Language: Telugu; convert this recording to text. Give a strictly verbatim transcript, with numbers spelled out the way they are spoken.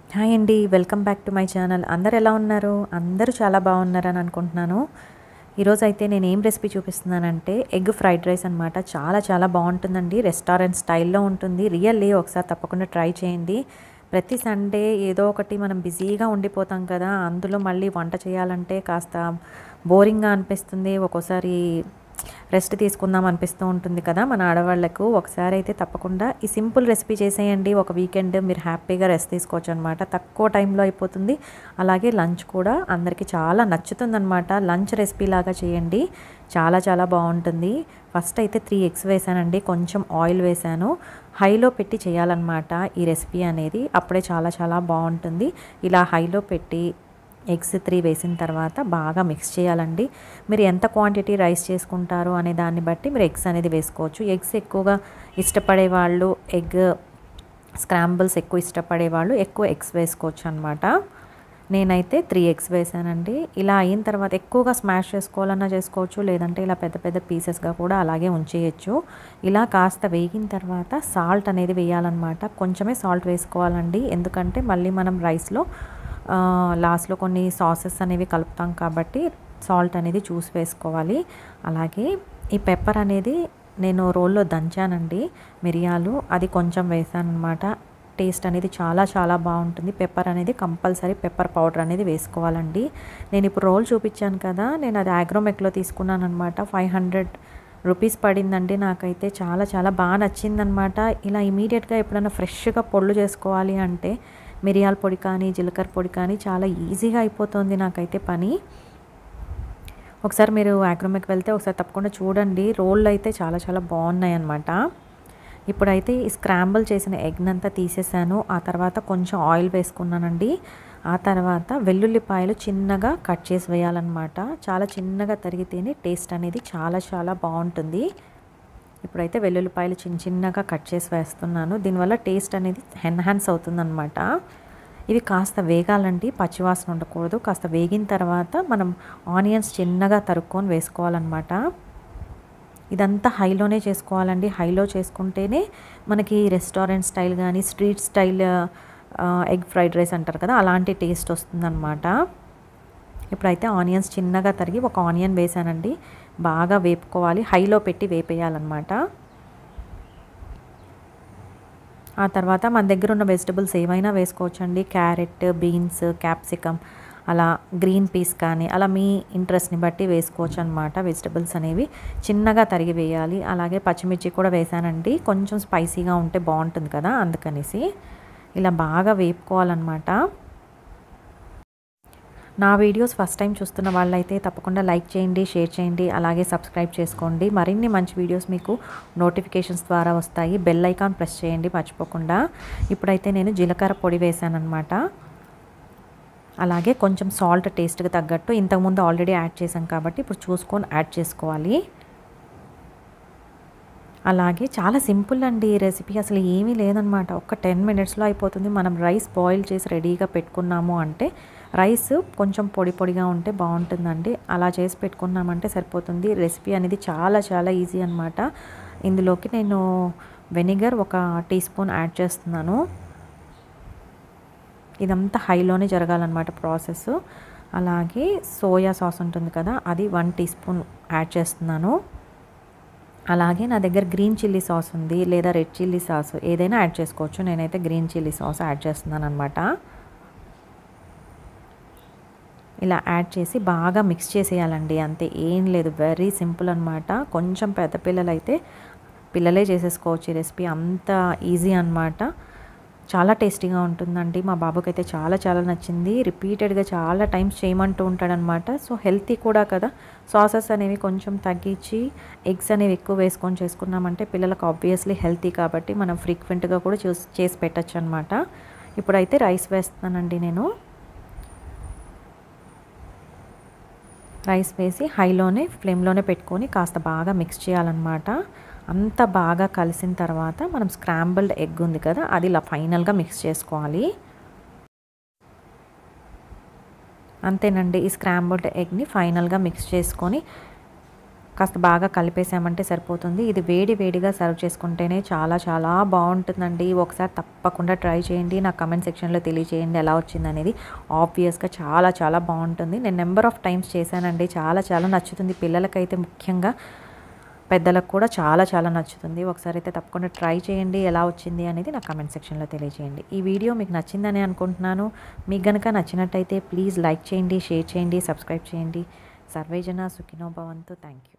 హాయ్ అండి. Welcome back to my channel. అందరూ ఎలా ఉన్నారు? అందరూ చాలా బాగున్నారని అనుకుంటున్నాను. ఈరోజైతే నేను ఏం రెసిపీ చూపిస్తున్నానంటే ఎగ్ ఫ్రైడ్ రైస్ అనమాట. చాలా చాలా బాగుంటుందండి. రెస్టారెంట్ స్టైల్లో ఉంటుంది. రియల్లీ ఒకసారి తప్పకుండా ట్రై చేయండి. ప్రతి సండే ఏదో ఒకటి మనం బిజీగా ఉండిపోతాం కదా, అందులో మళ్ళీ వంట చేయాలంటే కాస్త బోరింగ్గా అనిపిస్తుంది. ఒక్కోసారి రెస్ట్ తీసుకుందాం అనిపిస్తూ ఉంటుంది కదా మన ఆడవాళ్లకు. ఒకసారి అయితే తప్పకుండా ఈ సింపుల్ రెసిపీ చేసేయండి. ఒక వీకెండ్ మీరు హ్యాపీగా రెస్ట్ తీసుకోవచ్చు అనమాట. తక్కువ టైంలో అయిపోతుంది. అలాగే లంచ్ కూడా అందరికీ చాలా నచ్చుతుందనమాట. లంచ్ రెసిపీ లాగా చేయండి, చాలా చాలా బాగుంటుంది. ఫస్ట్ అయితే త్రీ ఎగ్స్ వేసానండి, కొంచెం ఆయిల్ వేసాను. హైలో పెట్టి చేయాలన్నమాట ఈ రెసిపీ అనేది, అప్పుడే చాలా చాలా బాగుంటుంది. ఇలా హైలో పెట్టి ఎగ్స్ త్రీ వేసిన తర్వాత బాగా మిక్స్ చేయాలండి. మీరు ఎంత క్వాంటిటీ రైస్ చేసుకుంటారో అనే దాన్ని బట్టి మీరు ఎగ్స్ అనేది వేసుకోవచ్చు. ఎగ్స్ ఎక్కువగా ఇష్టపడే వాళ్ళు, ఎగ్ స్క్రాంబుల్స్ ఎక్కువ ఇష్టపడే వాళ్ళు ఎక్కువ ఎగ్స్ వేసుకోవచ్చు అనమాట. నేనైతే త్రీ ఎగ్స్ వేసానండి. ఇలా అయిన తర్వాత ఎక్కువగా స్మాష్ చేసుకోవాలన్నా చేసుకోవచ్చు, లేదంటే ఇలా పెద్ద పెద్ద పీసెస్గా కూడా అలాగే ఉంచేయచ్చు. ఇలా కాస్త వేగిన తర్వాత సాల్ట్ అనేది వేయాలన్నమాట. కొంచెమే సాల్ట్ వేసుకోవాలండి, ఎందుకంటే మళ్ళీ మనం రైస్లో లాస్ట్లో కొన్ని సాసెస్ అనేవి కలుపుతాం కాబట్టి సాల్ట్ అనేది చూసి వేసుకోవాలి. అలాగే ఈ పెప్పర్ అనేది నేను రోల్లో దంచానండి, మిరియాలు అది కొంచెం వేసాను అనమాట. టేస్ట్ అనేది చాలా చాలా బాగుంటుంది. పెప్పర్ అనేది కంపల్సరీ పెప్పర్ పౌడర్ అనేది వేసుకోవాలండి. నేను ఇప్పుడు రోల్ చూపించాను కదా, నేను అది ఆగ్రోమెక్లో తీసుకున్నాను అనమాట. ఫైవ్ హండ్రెడ్ రూపీస్ పడిందండి. నాకైతే చాలా చాలా బాగా నచ్చిందనమాట. ఇలా ఇమీడియట్గా ఎప్పుడైనా ఫ్రెష్గా పొళ్ళు చేసుకోవాలి అంటే మిరియాల పొడి కానీ జీలకర్ర పొడి కానీ చాలా ఈజీగా అయిపోతుంది నాకైతే పని. ఒకసారి మీరు ఆగ్రోమెక్ వెళ్తే ఒకసారి తప్పకుండా చూడండి. రోళ్ళు అయితే చాలా చాలా బాగున్నాయి అన్నమాట. ఇప్పుడైతే ఈ స్క్రాంబుల్ చేసిన ఎగ్నంతా తీసేసాను. ఆ తర్వాత కొంచెం ఆయిల్ వేసుకున్నానండి. ఆ తర్వాత వెల్లుల్లిపాయలు చిన్నగా కట్ చేసి వేయాలన్నమాట. చాలా చిన్నగా తరిగితేనే టేస్ట్ అనేది చాలా చాలా బాగుంటుంది. ఇప్పుడైతే వెల్లుల్లిపాయలు చిన్న చిన్నగా కట్ చేసి వేస్తున్నాను. దీనివల్ల టేస్ట్ అనేది ఎన్హాన్స్ అవుతుందన్నమాట. ఇవి కాస్త వేగాలండి, పచ్చివాసన ఉండకూడదు. కాస్త వేగిన తర్వాత మనం ఆనియన్స్ చిన్నగా తరుక్కొని వేసుకోవాలన్నమాట. ఇదంతా హైలోనే చేసుకోవాలండి. హైలో చేసుకుంటేనే మనకి రెస్టారెంట్ స్టైల్ కానీ street style egg fried rice అంటారు కదా, అలాంటి టేస్ట్ వస్తుందన్నమాట. ఇప్పుడైతే ఆనియన్స్ చిన్నగా తరిగి ఒక ఆనియన్ వేసానండి. బాగా వేపుకోవాలి, హైలో పెట్టి వేపేయాలన్నమాట. ఆ తర్వాత మన దగ్గర ఉన్న వెజిటబుల్స్ ఏమైనా వేసుకోవచ్చండి. క్యారెట్, బీన్స్, క్యాప్సికమ్, అలా గ్రీన్ పీస్ కానీ అలా మీ ఇంట్రెస్ట్ని బట్టి వేసుకోవచ్చు అనమాట. వెజిటబుల్స్ అనేవి చిన్నగా తరిగి వేయాలి. అలాగే పచ్చిమిర్చి కూడా వేసానండి, కొంచెం స్పైసీగా ఉంటే బాగుంటుంది కదా, అందుకనేసి ఇలా బాగా వేపుకోవాలన్నమాట. నా వీడియోస్ ఫస్ట్ టైం చూస్తున్న వాళ్ళైతే తప్పకుండా లైక్ చేయండి, షేర్ చేయండి, అలాగే సబ్స్క్రైబ్ చేసుకోండి. మరిన్ని మంచి వీడియోస్ మీకు నోటిఫికేషన్స్ ద్వారా వస్తాయి. బెల్ ఐకాన్ ప్రెస్ చేయండి మర్చిపోకుండా. ఇప్పుడైతే నేను జీలకర్ర పొడి వేసానన్నమాట. అలాగే కొంచెం సాల్ట్ టేస్ట్కి తగ్గట్టు, ఇంతకుముందు ఆల్రెడీ యాడ్ చేసాం కాబట్టి ఇప్పుడు చూసుకొని యాడ్ చేసుకోవాలి. అలాగే చాలా సింపుల్ అండి ఈ రెసిపీ, అసలు ఏమీ లేదనమాట. ఒక టెన్ మినిట్స్లో అయిపోతుంది. మనం రైస్ బాయిల్ చేసి రెడీగా పెట్టుకున్నాము అంటే, రైస్ కొంచెం పొడి పొడిగా ఉంటే బాగుంటుందండి. అలా చేసి పెట్టుకున్నామంటే సరిపోతుంది. రెసిపీ అనేది చాలా చాలా ఈజీ అనమాట. ఇందులోకి నేను వెనిగర్ ఒక టీ స్పూన్ యాడ్ చేస్తున్నాను. ఇదంతా హైలోనే జరగాలన్నమాట ప్రాసెస్. అలాగే సోయా సాస్ ఉంటుంది కదా, అది వన్ టీ స్పూన్ యాడ్ చేస్తున్నాను. అలాగే నా దగ్గర గ్రీన్ చిల్లీ సాస్ ఉంది, లేదా రెడ్ చిల్లీ సాస్ ఏదైనా యాడ్ చేసుకోవచ్చు. నేనైతే గ్రీన్ చిల్లీ సాస్ యాడ్ చేస్తున్నాను అనమాట. ఇలా యాడ్ చేసి బాగా మిక్స్ చేసేయాలండి, అంతే, ఏం లేదు. వెరీ సింపుల్ అనమాట. కొంచెం పెద్ద పిల్లలు అయితే పిల్లలే చేసేసుకోవచ్చు ఈ రెసిపీ, అంత ఈజీ అనమాట. చాలా టేస్టీగా ఉంటుందండి. మా బాబుకి అయితే చాలా చాలా నచ్చింది. రిపీటెడ్గా చాలా టైమ్స్ చేయమంటూ ఉంటాడనమాట. సో హెల్తీ కూడా కదా. సాసెస్ అనేవి కొంచెం తగ్గించి ఎగ్స్ అనేవి ఎక్కువ వేసుకొని చేసుకున్నామంటే పిల్లలకు ఆబ్వియస్లీ హెల్తీ కాబట్టి మనం ఫ్రీక్వెంట్గా కూడా చూసి చేసి పెట్టచ్చు అనమాట. ఇప్పుడైతే రైస్ వేస్తున్నానండి నేను. రైస్ వేసి హైలోనే ఫ్లేమ్లోనే పెట్టుకొని కాస్త బాగా మిక్స్ చేయాలన్నమాట. అంత బాగా కలిసిన తర్వాత మనం స్క్రాంబుల్డ్ ఎగ్ ఉంది కదా, అది ఇలా ఫైనల్గా మిక్స్ చేసుకోవాలి. అంతేనండి, ఈ స్క్రాంబుల్డ్ ఎగ్ని ఫైనల్గా మిక్స్ చేసుకొని కాస్త బాగా కలిపేసామంటే సరిపోతుంది. ఇది వేడి వేడిగా సర్వ్ చేసుకుంటేనే చాలా చాలా బాగుంటుందండి. ఒకసారి తప్పకుండా ట్రై చేయండి. నా కమెంట్ సెక్షన్లో తెలియజేయండి ఎలా వచ్చిందనేది. ఆబ్వియస్గా చాలా చాలా బాగుంటుంది. నేను నెంబర్ ఆఫ్ టైమ్స్ చేశానండి. చాలా చాలా నచ్చుతుంది పిల్లలకైతే, ముఖ్యంగా పెద్దలకు కూడా చాలా చాలా నచ్చుతుంది. ఒకసారి అయితే తప్పకుండా ట్రై చేయండి. ఎలా వచ్చింది అనేది నా కమెంట్ సెక్షన్లో తెలియజేయండి. ఈ వీడియో మీకు నచ్చిందని అనుకుంటున్నాను. మీకు కనుక నచ్చినట్టయితే ప్లీజ్ లైక్ చేయండి, షేర్ చేయండి, సబ్స్క్రైబ్ చేయండి. సర్వేజన సుఖినో భవంతు. Thank you.